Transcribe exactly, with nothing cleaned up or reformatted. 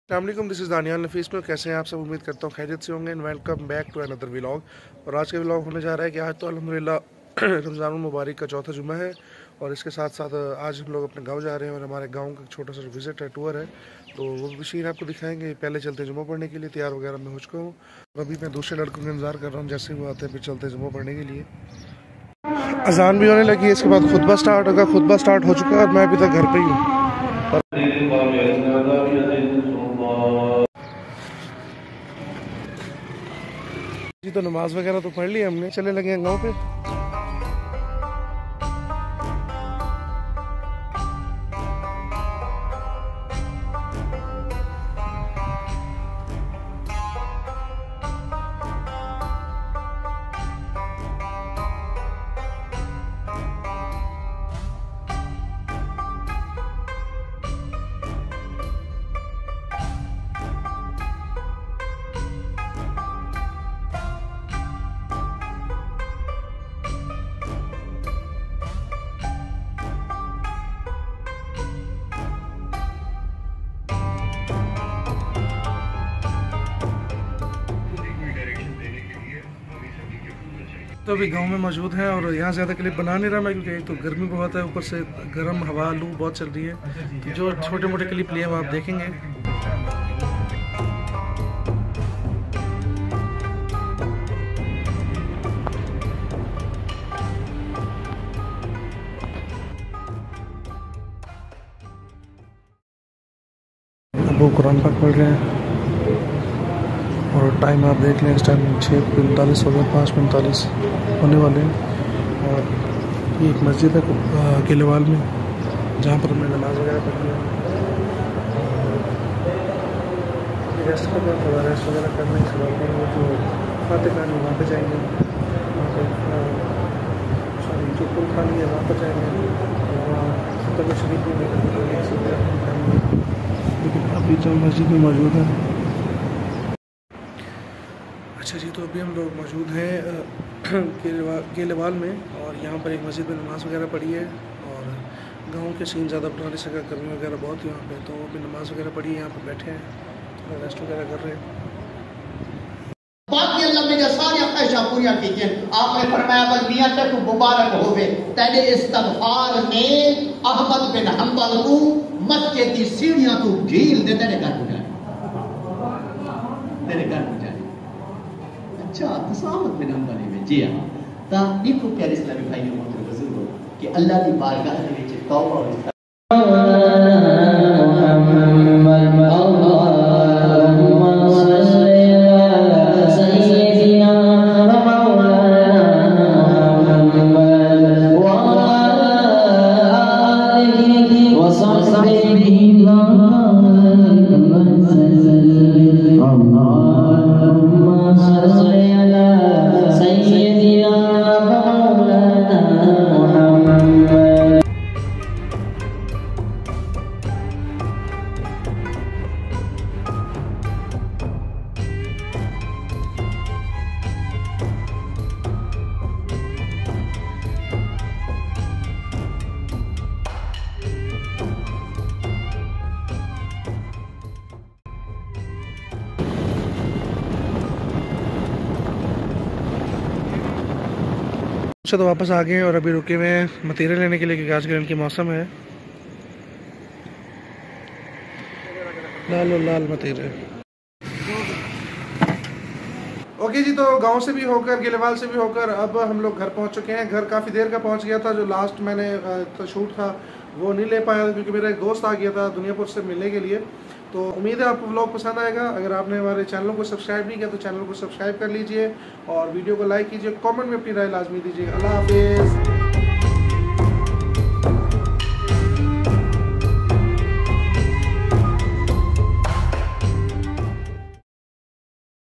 अस्सलामुअलैकुम, this is Daniyal नफीस में। कैसे हैं आप सब? उम्मीद करता हूँ खैरियत से होंगे। And welcome back to another vlog. और आज का व्लॉग होने जा रहा है कि आज तो अल्हम्दुलिल्लाह रमज़ान मुबारक का चौथा जुम्मा है। और इसके साथ साथ आज हम लोग अपने गांव जा रहे हैं और हमारे गांव का छोटा सा विज़िट है, टूर है, तो वो मशीन आपको दिखाएंगे। पहले चलते जुम्मा पढ़ने के लिए, तैयार वगैरह मैं हो चुका हूँ। अभी मैं दूसरे लड़कों का इंतज़ार कर रहा हूँ, जैसे ही वो आते हैं फिर चलते जुम्मा पढ़ने के लिए। अजान भी होने लगी है, इसके बाद खुतबा स्टार्ट होगा। खुतबा स्टार्ट हो चुका है और मैं अभी तक घर पर ही हूँ। जी तो नमाज वगैरह तो पढ़ ली हमने, चले लगे हैं गाँव पे। तो अभी गांव में मौजूद हैं और यहाँ ज़्यादा क्लिप बना नहीं रहा मैं, क्योंकि एक तो गर्मी बहुत है, ऊपर से गर्म हवा लू बहुत चल रही है। तो जो छोटे मोटे क्लिप लिए वो आप देखेंगे। वो कुरान पाक पढ़ रहे हैं और टाइम आप देख लें, इस टाइम छः पैंतालीस हो गए, पाँच पैंतालीस होने वाले हैं। और ये एक मस्जिद है केलेवाल में, जहाँ पर हमने नमाज़ वगैरह पढ़ी है। रेस्ट करना, थोड़ा रेस्ट वगैरह करने के बाद वो जो फाते खानी वहाँ पर जाएंगे, वहाँ पर सॉरी जो पुल खानी है वहाँ पर जाएंगे, वहाँ तब शरीफ में खाएंगे। लेकिन अभी जो मस्जिद में मौजूद है। अच्छा जी, तो अभी हम लोग मौजूद हैं केलेवाल केलेवाल में, और यहाँ पर एक मस्जिद में नमाज़ वगैरह पढ़ी है। और गांव के सीन ज़्यादा बना नहीं सका, गर्मी वगैरह बहुत यहाँ पे, तो अभी नमाज़ वगैरह पढ़ी है, यहाँ पर बैठे हैं, थोड़ा रेस्ट वगैरह कर रहे हैं। बाकी अल्लाह मेरी सारी ख्वाहिशां पूरी की हैं। आपने फरमाया बल मियां तक मुबारक होवे तेरे इस्तगफार ने अहमद बिन हंबल को मस्जिद की सीढ़ियां तो ढील दे तेरे घर पहुंचाए, तेरे घर पहुंचाए। अच्छा तो अहमद बिन हंबल में जी हां ता देखो प्यारे इस्लामी भाइयों और बुजुर्गों कि अल्लाह की बारगाह दे विच तौबा और अच्छा तो वापस आ गए और अभी रुके हुए हैं मतीरे लेने के लिए, क्योंकि आज के दिन की मौसम है लाल लाल मतीरे। ओके जी, तो गांव से भी होकर केलेवाल से भी होकर अब हम लोग घर पहुंच चुके हैं। घर काफ़ी देर का पहुंच गया था, जो लास्ट मैंने तो शूट था वो नहीं ले पाया क्योंकि मेरा एक दोस्त आ गया था दुनियापुर से मिलने के लिए। तो उम्मीद है आपको व्लॉग पसंद आएगा। अगर आपने हमारे चैनल को सब्सक्राइब नहीं किया तो चैनल को सब्सक्राइब कर लीजिए और वीडियो को लाइक कीजिए, कमेंट में अपनी राय लाजमी दीजिए। अल्लाह हाफिज़।